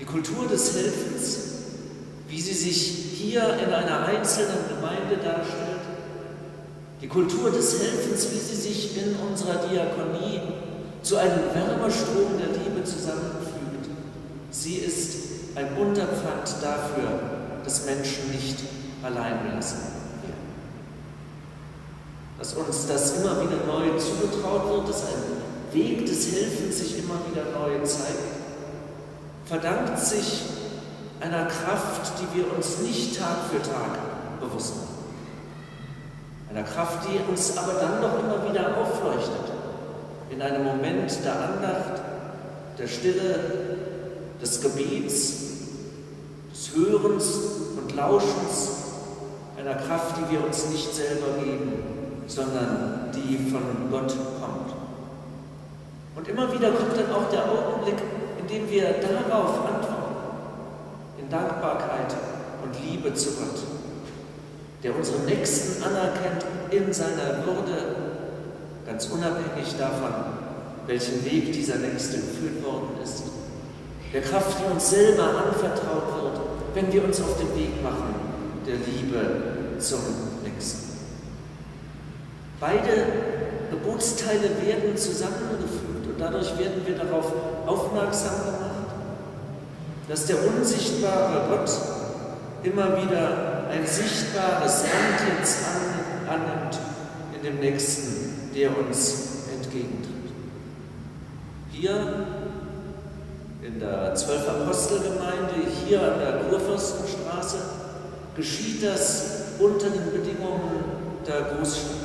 Die Kultur des Helfens, wie sie sich hier in einer einzelnen Gemeinde darstellt, die Kultur des Helfens, wie sie sich in unserer Diakonie zu einem Wärmestrom der Liebe zusammenfügt, sie ist ein Unterpfand dafür, dass Menschen nicht allein gelassen werden. Dass uns das immer wieder neu zugetraut wird, dass ein Weg des Helfens sich immer wieder neu zeigt, verdankt sich einer Kraft, die wir uns nicht Tag für Tag bewusst machen. Einer Kraft, die uns aber dann doch immer wieder aufleuchtet. In einem Moment der Andacht, der Stille, des Gebets, des Hörens und Lauschens, einer Kraft, die wir uns nicht selber geben, sondern die von Gott kommt. Und immer wieder kommt dann auch der Augenblick, in dem wir darauf antworten, in Dankbarkeit und Liebe zu Gott, der unseren Nächsten anerkennt in seiner Würde, ganz unabhängig davon, welchen Weg dieser Nächste geführt worden ist. Der Kraft, die uns selber anvertraut wird, wenn wir uns auf den Weg machen, der Liebe zum Nächsten. Beide Gebotsteile werden zusammengefügt und dadurch werden wir darauf aufmerksam gemacht, dass der unsichtbare Gott immer wieder ein sichtbares Antlitz annimmt in dem Nächsten, der uns entgegentritt. Hier in der 12 Apostelgemeinde, hier an der Kurfürstenstraße, geschieht das unter den Bedingungen der Großstadt.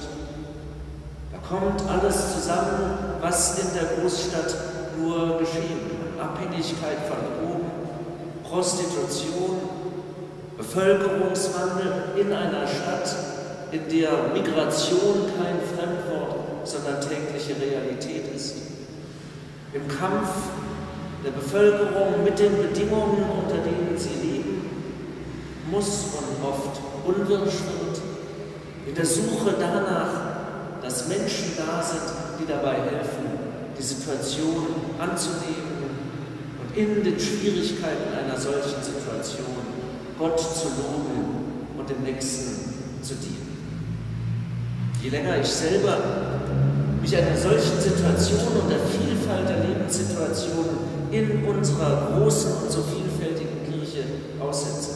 Da kommt alles zusammen, was in der Großstadt nur geschehen kann. Abhängigkeit von Drogen, Prostitution, Bevölkerungswandel in einer Stadt, in der Migration kein Fremdwort, sondern tägliche Realität ist. Im Kampf der Bevölkerung mit den Bedingungen, unter denen sie leben, muss und oft unwirsch wird, in der Suche danach, dass Menschen da sind, die dabei helfen, die Situation anzunehmen und in den Schwierigkeiten einer solchen Situation Gott zu loben und dem Nächsten zu dienen. Je länger ich selber mich einer solchen Situation und der Vielfalt der Lebenssituationen in unserer großen und so vielfältigen Kirche aussetze,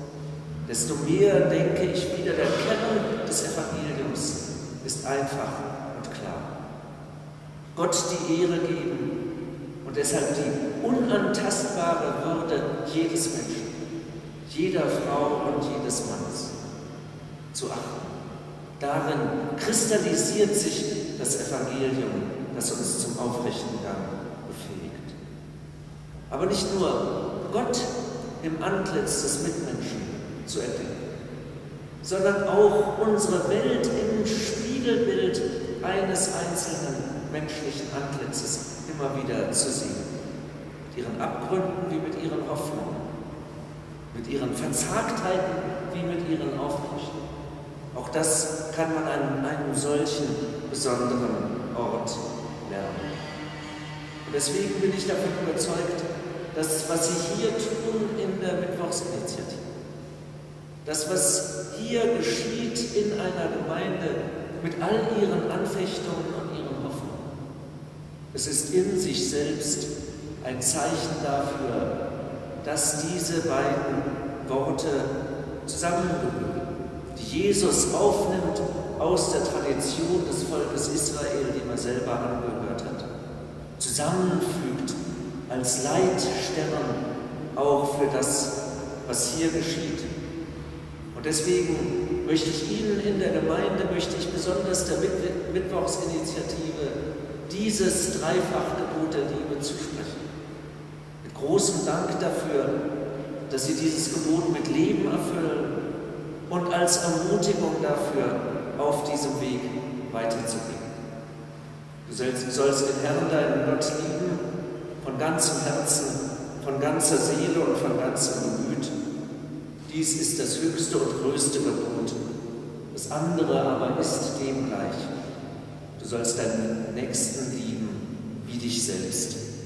desto mehr denke ich wieder, der Kern des Evangeliums ist einfach und klar. Gott die Ehre geben und deshalb die unantastbare Würde jedes Menschen, jeder Frau und jedes Mannes zu achten. Darin kristallisiert sich das Evangelium, das uns zum aufrechten Gang befähigt. Aber nicht nur Gott im Antlitz des Mitmenschen zu entdecken, sondern auch unsere Welt im Spiegelbild eines einzelnen menschlichen Antlitzes immer wieder zu sehen. Mit ihren Abgründen wie mit ihren Hoffnungen, mit ihren Verzagtheiten wie mit ihren Aufbrüchen. Auch das kann man an einem solchen besonderen Ort lernen. Und deswegen bin ich davon überzeugt, dass was Sie hier tun in der Mittwochsinitiative, das, was hier geschieht in einer Gemeinde mit all ihren Anfechtungen und ihren Hoffnungen, es ist in sich selbst ein Zeichen dafür, dass diese beiden Worte zusammengehören, die Jesus aufnimmt aus der Tradition des Volkes Israel, dem er selber angehört hat, zusammenfügt als Leitstern auch für das, was hier geschieht. Und deswegen möchte ich Ihnen in der Gemeinde, besonders der Mittwochsinitiative dieses Dreifachgebot der Liebe zusprechen. Mit großem Dank dafür, dass Sie dieses Gebot mit Leben erfüllen und als Ermutigung dafür, auf diesem Weg weiterzugehen. Du sollst den Herrn, deinen Gott, lieben, von ganzem Herzen, von ganzer Seele und von ganzem Gemüt. Dies ist das höchste und größte Gebot. Das andere aber ist dem gleich. Du sollst deinen Nächsten lieben wie dich selbst.